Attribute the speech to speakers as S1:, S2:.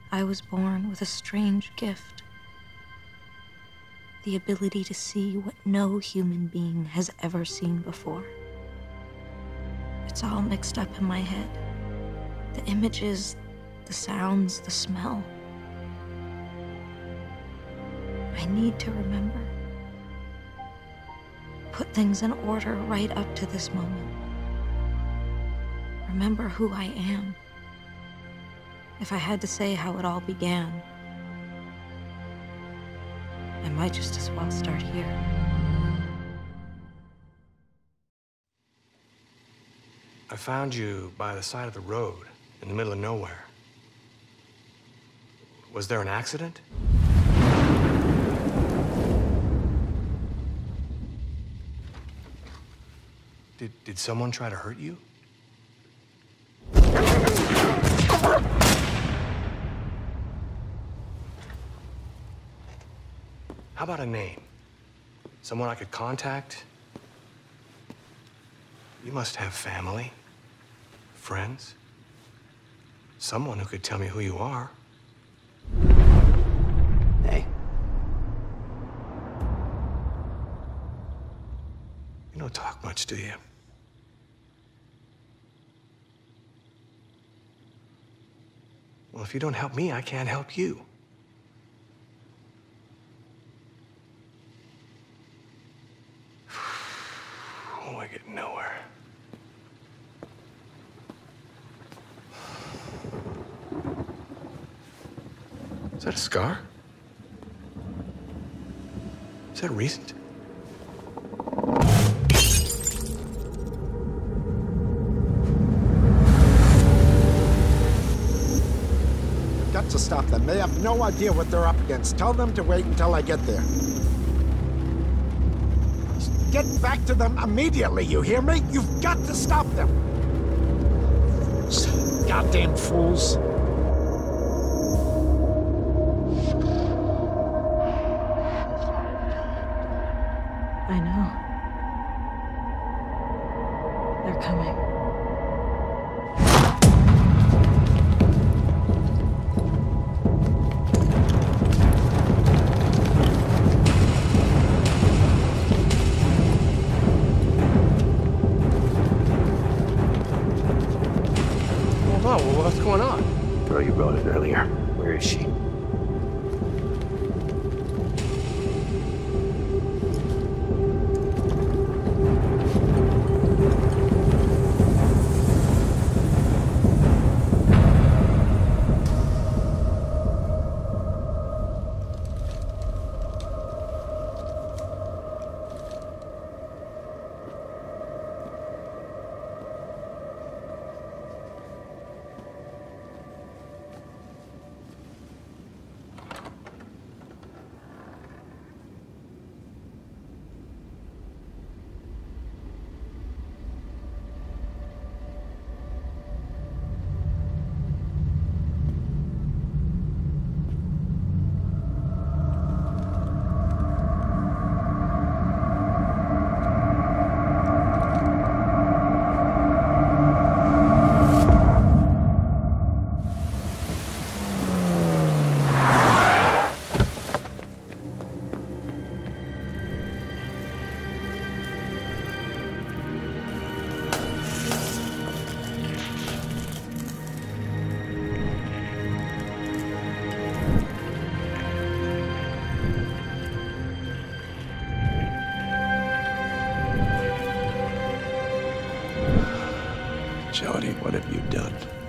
S1: I was born with a strange gift. The ability to see what no human being has ever seen before. It's all mixed up in my head. The images, the sounds, the smell. I need to remember. Put things in order right up to this moment. Remember who I am. If I had to say how it all began, I might just as well start here.
S2: I found you by the side of the road, in the middle of nowhere. Was there an accident? Did someone try to hurt you? How about a name? Someone I could contact? You must have family, friends, someone who could tell me who you are.
S3: Hey.
S2: You don't talk much, do you? Well, if you don't help me, I can't help you. Oh, I get nowhere. Is that a scar? Is that recent?
S4: Got to stop them. They have no idea what they're up against. Tell them to wait until I get there. Get back to them immediately, you hear me? You've got to stop them! Goddamn fools.
S1: I know. They're coming.
S2: Oh, well, what's going on?
S3: Girl you wrote it earlier. Where is she?
S2: Jody, what have you done?